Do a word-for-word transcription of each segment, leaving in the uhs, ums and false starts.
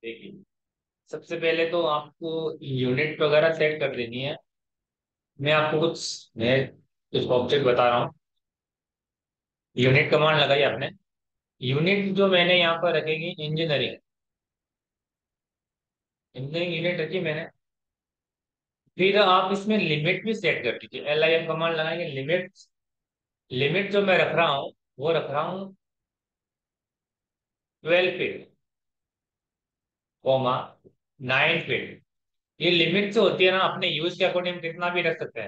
देखिए, सबसे पहले तो आपको यूनिट वगैरह सेट कर देनी है। मैं आपको कुछ मैं कुछ ऑब्जेक्ट बता रहा हूँ। यूनिट कमांड लगाई आपने। यूनिट जो मैंने यहाँ पर रखेगी इंजीनियरिंग। इंजीनियरिंग यूनिट रखी मैंने। फिर आप इसमें लिमिट भी सेट कर दीजिए। एल आई एम कमांड लगाएंगे लिमिट। लिमिट जो मैं रख रहा हूँ वो रख रहा हूँ twelve feet, comma nine feet. ये लिमिट जो होती है ना, अपने यूज के अकॉर्डिंग कितना भी रख सकते हैं।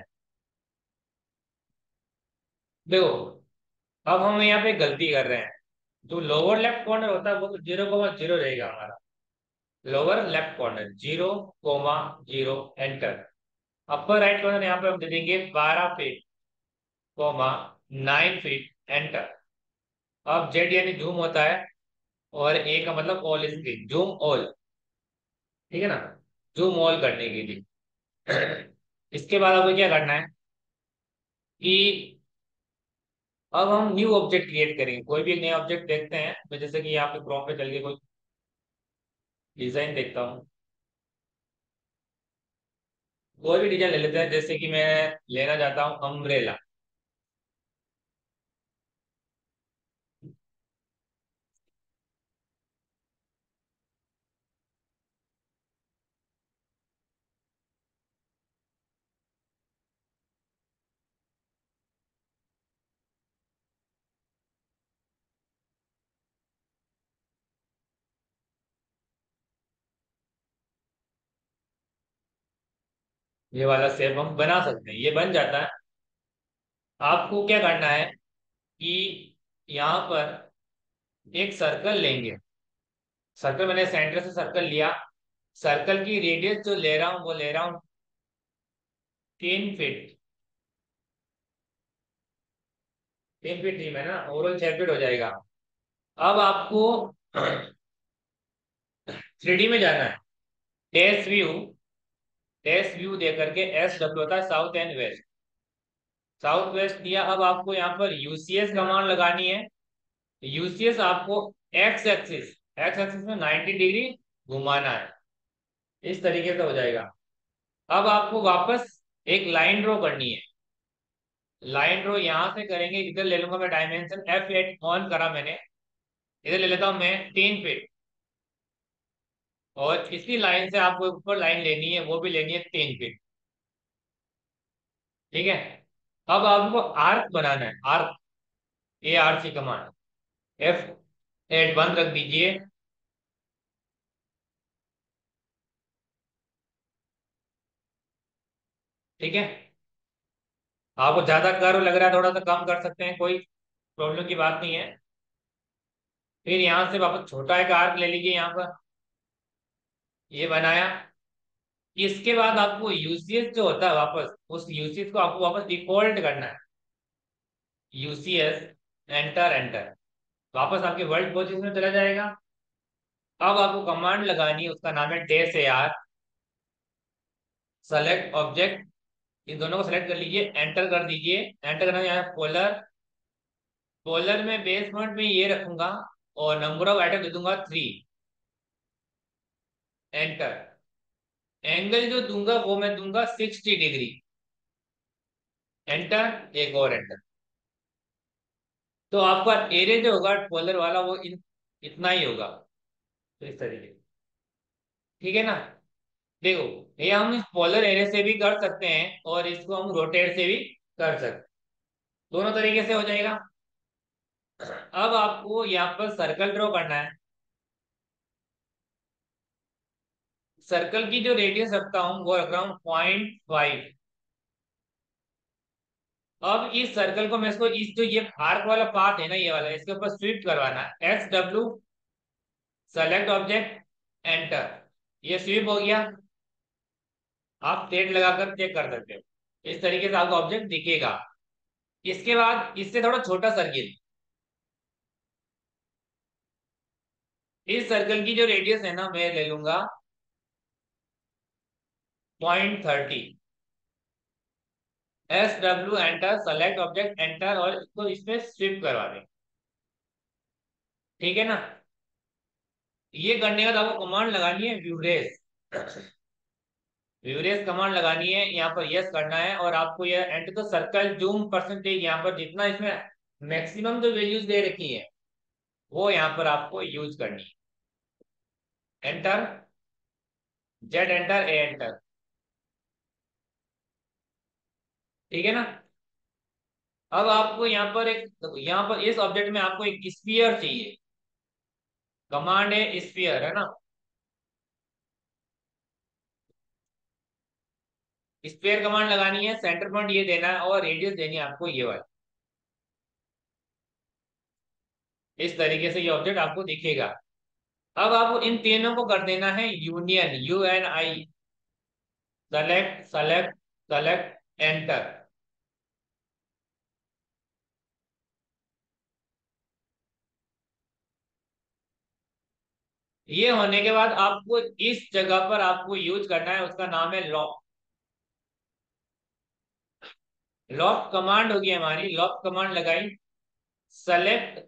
देखो, अब हम यहाँ पे गलती कर रहे हैं। जो लोअर लेफ्ट कॉर्नर होता है वो तो जीरो कोमा जीरो रहेगा हमारा। Lower left corner zero comma zero, enter. Upper right corner यहाँ पे हम दे देंगे बारह feet, comma nine feet, enter. अब जेड यानी जूम होता है, और ए का मतलब ऑल स्क्रीन, जूम ऑल। ठीक है ना, जूम ऑल करने के लिए। इसके बाद आपको क्या करना है कि अब हम न्यू ऑब्जेक्ट क्रिएट करेंगे। कोई भी नया ऑब्जेक्ट देखते हैं। मैं जैसे कि यहाँ पे क्रोम पे चल के कोई डिजाइन देखता हूँ। कोई भी डिजाइन ले लेते हैं, जैसे कि मैं लेना चाहता हूँ अम्ब्रेला। ये वाला शेप हम बना सकते हैं, ये बन जाता है। आपको क्या करना है कि यहाँ पर एक सर्कल लेंगे। सर्कल मैंने सेंटर से सर्कल लिया। सर्कल की रेडियस जो ले रहा हूँ वो ले रहा हूँ तीन फीट। तीन फीट नहीं, मैं ना ओवरऑल छह फीट हो जाएगा। अब आपको थ्री डी में जाना है। टेस्ट व्यू, टेस्ट व्यू दे करके एस डब्ल्यू होता है south and west. South west दिया। अब आपको यहाँ पर यूसीएस कमांड लगानी है। यूसीएस आपको एक्स एक्सिस, एक्स एक्सिस में नाइन्टी डिग्री घुमाना है। इस तरीके से हो जाएगा। अब आपको वापस एक लाइन ड्रॉ करनी है। लाइन ड्रॉ यहां से करेंगे। इधर ले लूंगा मैं डायमेंशन एफ एट ऑन करा मैंने। इधर ले लेता हूं मैं तीन फीट। और इसी लाइन से आपको ऊपर लाइन लेनी है, वो भी लेनी है तीन फीट। ठीक है। अब आपको आर्क बनाना है। Arc, A R C command, F eight बंद रख दीजिए। ठीक है। आपको ज्यादा कर्व लग रहा है, थोड़ा सा कम कर सकते हैं, कोई प्रॉब्लम की बात नहीं है। फिर यहां से वापस छोटा एक आर्क ले लीजिए यहाँ पर। ये बनाया। इसके बाद आपको यूसीएस जो होता है, वापस उस यूसीएस को आपको वापस डिफॉल्ट करना है। UCS, enter enter. वापस आपके वर्ल्ड पोजीशन में चला जाएगा। अब आपको कमांड लगानी है, उसका नाम है डेस ए आर। सेलेक्ट ऑब्जेक्ट, इन दोनों को सेलेक्ट कर लीजिए, एंटर कर दीजिए। एंटर करना है यहाँ पोलर। पोलर में बेस पॉइंट में ये रखूंगा, और नंबर ऑफ आइटम दे दूंगा थ्री, एंटर। एंगल जो दूंगा वो मैं दूंगा सिक्सटी डिग्री, एंटर। एक और एंटर। तो आपका एरिया जो होगा पोलर वाला वो इन, इतना ही होगा। तो इस तरीके। ठीक है ना। देखो, ये हम इस पोलर एरिया से भी कर सकते हैं, और इसको हम रोटेट से भी कर सकते हैं। दोनों तरीके से हो जाएगा। अब आपको यहाँ पर सर्कल ड्रॉ करना है। सर्कल की जो रेडियस रखता हूँ वो रख रहा हूँ पॉइंट फाइव। अब इस सर्कल को मैं इसको इस जो ये आर्क वाला पाथ है ना, ये वाला, इसके ऊपर स्विफ्ट करवाना है। S W, select object, enter. ये स्विप हो गया। आप टेड लगाकर चेक कर सकते हो। इस तरीके से आपका ऑब्जेक्ट दिखेगा। इसके बाद इससे थोड़ा छोटा सर्किल, इस सर्कल की जो रेडियस है ना, मैं ले लूंगा point thirty. S W, enter, select object, enter, और इसको इसमें स्विप करवा दें। ठीक है ना। ये करने के बाद आपको कमांड लगानी है व्यूरेस। व्यूरेस कमांड लगानी है, यहाँ पर यस करना है, और आपको ये enter the circle zoom percentage, यहाँ पर जितना इसमें मैक्सिमम जो वैल्यूज दे रखी है वो यहाँ पर आपको यूज करनी है। Enter, Z enter, A enter. ठीक है ना। अब आपको यहाँ पर एक, यहाँ पर इस ऑब्जेक्ट में आपको एक स्फीयर चाहिए। कमांड है स्फीयर, है ना। स्फीयर कमांड लगानी है, सेंटर पॉइंट ये देना है और रेडियस देनी है आपको ये वाली। इस तरीके से ये ऑब्जेक्ट आपको दिखेगा। अब आपको इन तीनों को कर देना है union, U N I. Select select select, enter. ये होने के बाद आपको इस जगह पर आपको यूज करना है, उसका नाम है लॉक। लॉक कमांड होगी हमारी, लॉक कमांड लगाई। सेलेक्ट,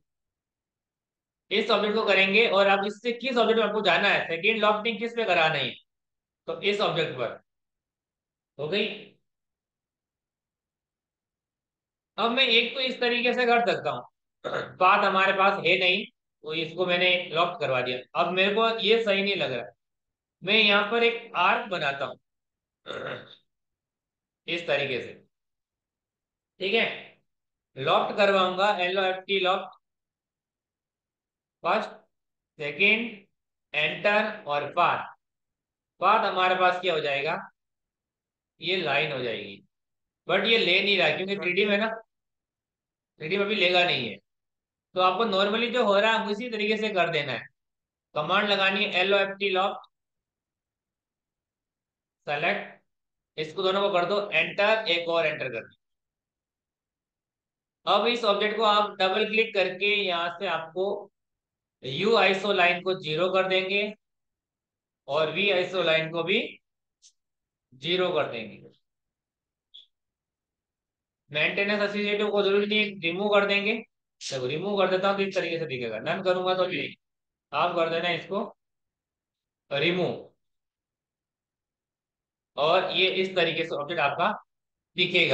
इस ऑब्जेक्ट को करेंगे और अब इससे किस ऑब्जेक्ट में आपको जाना है, सेकेंड लॉकिंग किस पे कराना है, तो इस ऑब्जेक्ट पर। हो गई। अब मैं एक तो इस तरीके से कर सकता हूँ, बात हमारे पास है नहीं, तो इसको मैंने लॉक करवा दिया। अब मेरे को ये सही नहीं लग रहा है, मैं यहाँ पर एक आर्क बनाता हूँ इस तरीके से। ठीक है। लॉक करवाऊंगा, L O F T lock. First, second, enter और पाथ। पाथ हमारे पास क्या हो जाएगा, ये लाइन हो जाएगी। बट ये ले नहीं रहा क्योंकि थ्री डी में ना, थ्री डी में भी लेगा नहीं है। तो आपको नॉर्मली जो हो रहा है उसी तरीके से कर देना है। कमांड लगानी है L O F T lock, select, इसको दोनों को कर दो एंटर, एक और एंटर कर दो। अब इस ऑब्जेक्ट को आप डबल क्लिक करके यहाँ से आपको यू आइसो लाइन को जीरो कर देंगे और वी आइसो लाइन को भी जीरो कर देंगे। मेंटेनेंस एसोसिएटिव को जरूरी नहीं, रिमूव कर देंगे। देखो रिमूव कर देता हूँ तो इस तरीके से दिखेगा, नन करूंगा तो नहीं। आप कर देना इसको रिमूव, और ये इस तरीके से ऑब्जेक्ट आपका दिखेगा।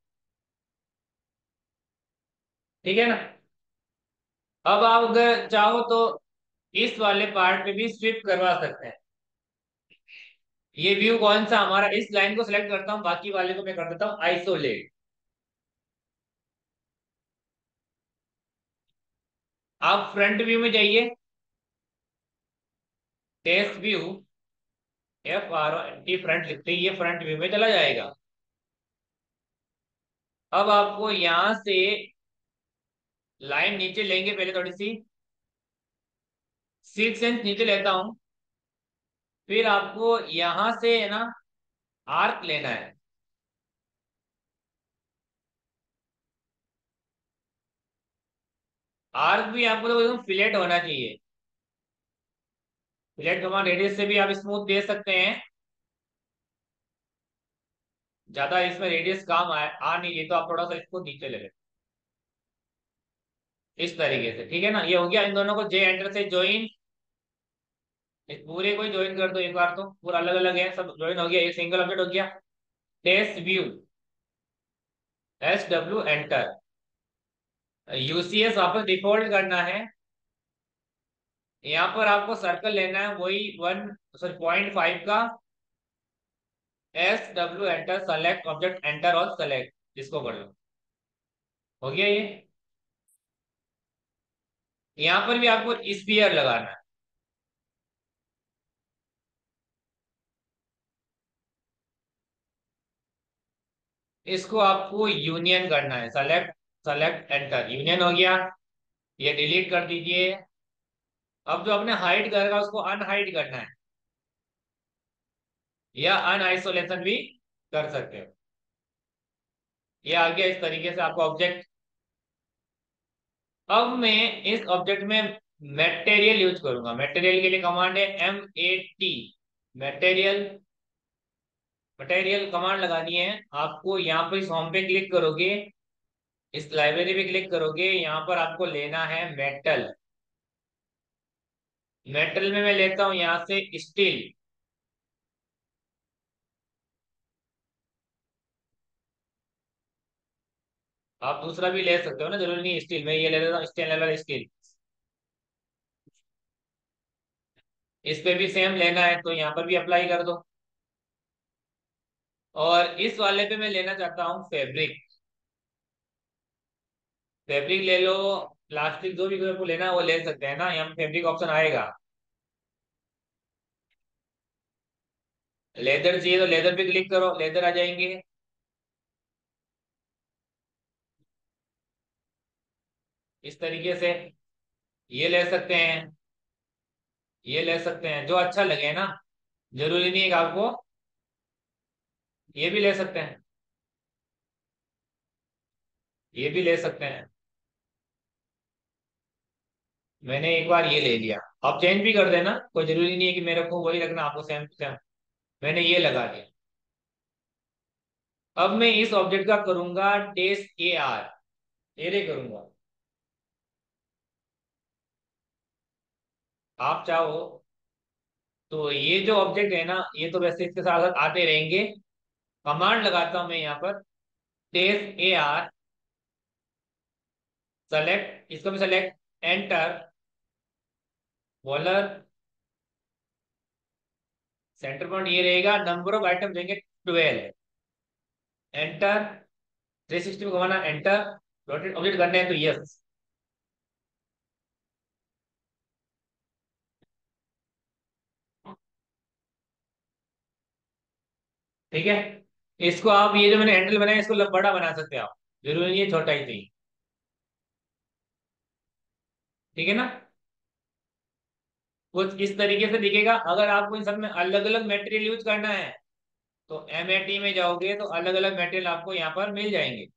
ठीक है ना। अब आप अगर चाहो तो इस वाले पार्ट पे भी स्विप करवा सकते हैं। ये व्यू कौन सा हमारा, इस लाइन को सिलेक्ट करता हूँ, बाकी वाले को मैं कर देता हूँ आइसोलेट। आप फ्रंट व्यू में जाइए, test view, F R O N T front लिखते ही ये फ्रंट व्यू में चला जाएगा। अब आपको यहां से लाइन नीचे लेंगे, पहले थोड़ी सी सिक्स इंच नीचे लेता हूं, फिर आपको यहां से है ना आर्क लेना है। आर्क भी आपको तो एकदम फिलेट होना चाहिए। फिलेट कमांड रेडियस से भी आप स्मूथ दे सकते हैं, ज्यादा इसमें रेडियस काम आ, आ नहीं रही तो आप थोड़ा सा इसको नीचे ले लें इस तरीके से। ठीक है ना, ये हो गया। इन दोनों को जे एंटर से ज्वाइन, इस पूरे को ज्वाइन कर दो एक बार, तो पूरा अलग अलग है सब ज्वाइन हो गया, एक सिंगल ऑब्जेक्ट हो गया। Test view, S W enter, UCS वापस डिफॉल्ट करना है। यहाँ पर आपको सर्कल लेना है वही वन सॉरी पॉइंट फाइव का, S W enter, select object enter और सेलेक्ट, इसको कर लो। हो गया ये। यहाँ पर भी आपको स्पीयर लगाना है, इसको आपको यूनियन करना है, सेलेक्ट सेलेक्ट एंटर, यूनियन हो गया। ये डिलीट कर दीजिए। अब जो आपने हाइड करेगा उसको अनहाइड करना है, या अन आइसोलेशन भी कर सकते हो। ये आ गया इस तरीके से आपका ऑब्जेक्ट। अब मैं इस ऑब्जेक्ट में मटेरियल यूज करूंगा। मटेरियल के लिए कमांड है M A T, material. Material command लगानी है आपको, यहाँ पर इस होम पे क्लिक करोगे, इस लाइब्रेरी पे क्लिक करोगे, यहाँ पर आपको लेना है मेटल। मेटल में मैं लेता हूं यहां से स्टील। आप दूसरा भी ले सकते हो ना, जरूरी नहीं स्टील में, ये ले लेता हूँ स्टेनलेस वाला स्टील। इस पे भी सेम लेना है तो यहाँ पर भी अप्लाई कर दो। और इस वाले पे मैं लेना चाहता हूँ फैब्रिक। फैब्रिक ले लो, प्लास्टिक जो भी को लेना है वो ले सकते हैं ना, यहाँ फैब्रिक ऑप्शन आएगा। लेदर चाहिए तो लेदर पे क्लिक करो, लेदर आ जाएंगे। इस तरीके से ये ले सकते हैं, ये ले सकते हैं, जो अच्छा लगे ना। जरूरी नहीं है कि आपको, ये भी ले सकते हैं, ये भी ले सकते हैं। मैंने एक बार ये ले लिया, आप चेंज भी कर देना, कोई जरूरी नहीं है कि मेरे को वही रखना, आपको सेम टू सेम। मैंने ये लगा दिया। अब मैं इस ऑब्जेक्ट का करूंगा डेस ए आर, एरे करूंगा। आप चाहो तो ये जो ऑब्जेक्ट है ना, ये तो वैसे इसके साथ साथ आते रहेंगे। कमांड लगाता हूं मैं यहाँ पर, डेस ए आर, सेलेक्ट, इसको भी select, enter, polar, center point ये रहेगा, नंबर ऑफ आइटम देंगे ट्वेल्व, एंटर, थ्री सिक्सटी में घुमाना, एंटर, रोटेट ऑब्जेक्ट करने हैं तो यस। ठीक है। इसको आप, ये जो मैंने हैंडल बनाया इसको ल- बड़ा बना सकते हैं आप, जरूरी नहीं है छोटा ही चाहिए। ठीक है ना। कुछ इस तरीके से दिखेगा। अगर आपको इन सब में अलग अलग मटेरियल यूज करना है तो एम ए टी में जाओगे तो अलग अलग मटेरियल आपको यहाँ पर मिल जाएंगे।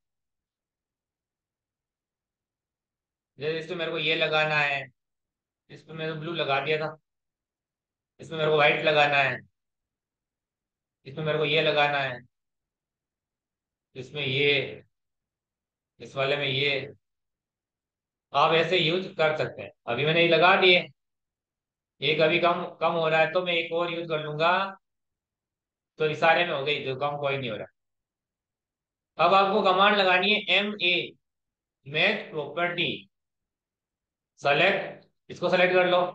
जैसे इसमें मेरे को ये लगाना है, इसमें मैंने ब्लू लगा दिया था, इसमें मेरे को व्हाइट लगाना है, इसमें मेरे को ये लगाना है, इसमें ये, इस वाले में ये। आप ऐसे यूज कर सकते हैं। अभी मैंने ये लगा दिए, एक अभी कम कम हो रहा है तो मैं एक और यूज कर लूंगा, तो इशारे में हो गई, जो कम कोई नहीं हो रहा। अब आपको कमांड लगानी है M A, match property, select, इसको सेलेक्ट कर लो,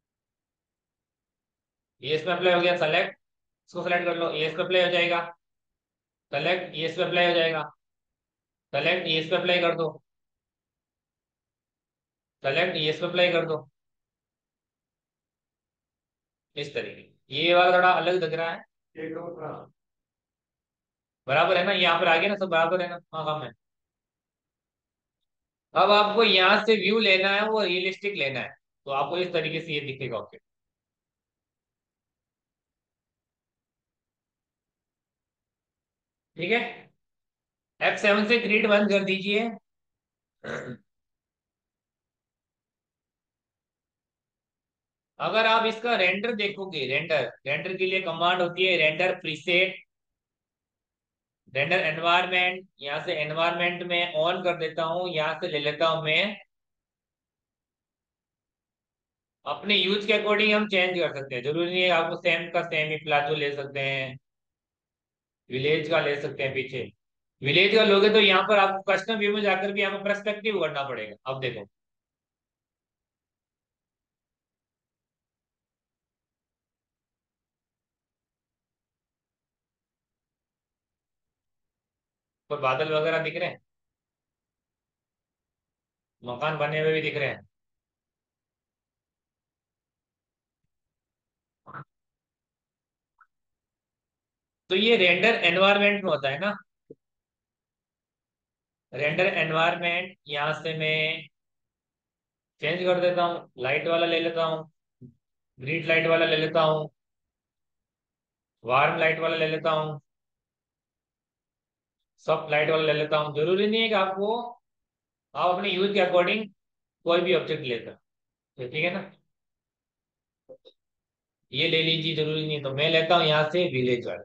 ये इसमें अप्लाई हो गया, सेलेक्ट, इसको सेलेक्ट कर लो, ये इस पे अप्लाई हो जाएगा, सेलेक्ट, ये इस पे अप्लाई हो जाएगा, सेलेक्ट, ये इस पे अप्लाई कर दो, सेलेक्ट, ये इस पे अप्लाई कर दो। इस तरीके, ये वाला थोड़ा अलग दिख रहा है, बराबर है ना, यहाँ पर आगे ना सब बराबर है ना, हाँ हाँ है। अब आपको यहाँ से व्यू लेना है, वो रियलिस्टिक लेना है, तो आपको इस तरीके से ये दिखेगा ऑब्जेक्ट। ठीक है। एफ सेवन से ग्रिड बंद कर दीजिए। अगर आप इसका रेंडर देखोगे, रेंडर रेंडर के लिए कमांड होती है रेंडर प्रीसेट, रेंडर एनवायरनमेंट, यहाँ से एनवायरनमेंट में ऑन कर देता हूँ, यहाँ से ले लेता हूँ मैं, अपने यूज के अकॉर्डिंग हम चेंज कर सकते हैं, जरूरी नहीं है आपको सेम का सेम ही प्लाजो ले सकते हैं, विलेज का ले सकते हैं पीछे। विलेज का लोगे तो यहाँ पर आपको कस्टम व्यू में जाकर भी आपको पर्सपेक्टिव करना पड़ेगा। अब देखो, कोई बादल वगैरह दिख रहे हैं, मकान बने हुए भी दिख रहे हैं। तो ये रेंडर एनवायरनमेंट में होता है ना, रेंडर एनवायरनमेंट, यहाँ से मैं चेंज कर देता हूँ, लाइट वाला ले लेता हूँ, ग्रीड लाइट वाला ले लेता हूँ, वार्म लाइट वाला ले लेता हूँ, सॉफ्ट लाइट वाला ले लेता हूँ। जरूरी नहीं है कि आपको, आप अपने यूज के अकॉर्डिंग कोई भी ऑब्जेक्ट ले सकते हैं, ठीक है ना। ये ले लीजिए, जरूरी नहीं है, तो मैं लेता हूँ यहाँ से विलेज वाला।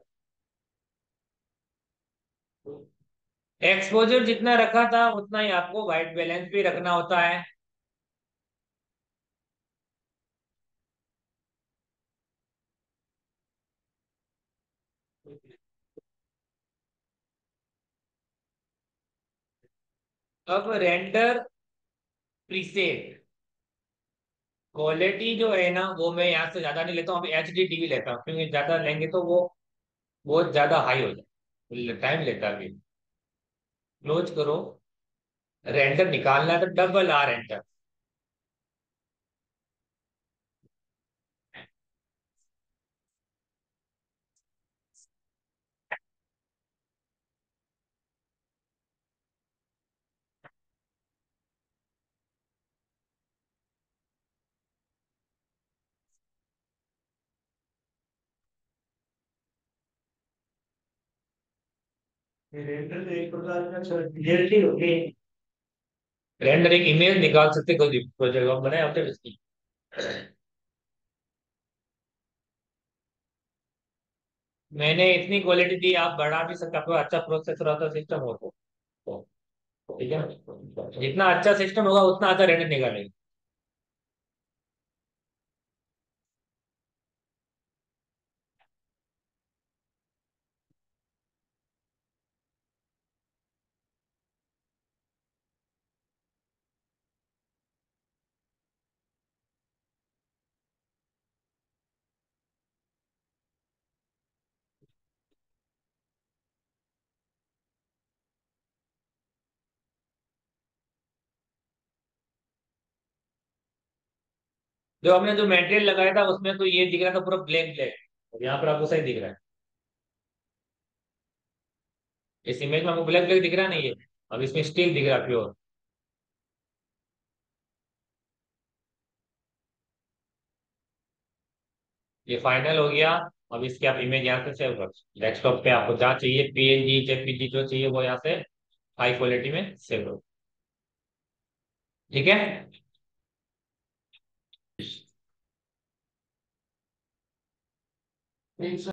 एक्सपोजर जितना रखा था उतना ही आपको वाइट बैलेंस भी रखना होता है। अब रेंडर प्रीसेट क्वालिटी जो है ना, वो मैं यहाँ से ज्यादा नहीं लेता हूँ, अभी एच डी टीवी लेता हूँ, क्योंकि ज्यादा लेंगे तो वो बहुत ज्यादा हाई हो जाए, टाइम लेता है अभी। क्लोज करो। रेंडर निकालना है तो डबल आर एंटर। रेंडर एक प्रकार का क्लियरिटी होती है। रेंडर एक इमेज निकाल सकते, कोई प्रोजेक्ट हम बनाए होते हैं इसकी। मैंने इतनी क्वालिटी दी, आप बढ़ा भी सकते, आपको अच्छा प्रोसेसर होता सिस्टम हो तो। तो, ठीक है ना? जितना अच्छा सिस्टम होगा उतना अच्छा रेंडर निकालेगा। जो हमने जो मेटेरियल लगाया था उसमें तो ये दिख रहा था पूरा ब्लैक ब्लैक, और यहाँ पर आपको सही दिख रहा है। इस इमेज में आपको ब्लैक ब्लैक दिख रहा नहीं है, अब इसमें स्टील दिख रहा है प्योर। ये फाइनल हो गया। अब इसकी आप इमेज यहाँ से सेव कर, डेस्कटॉप पे आपको जहाँ चाहिए, पीएनजी जेपीजी जो चाहिए वो यहाँ से हाई क्वालिटी में सेव करो। ठीक है।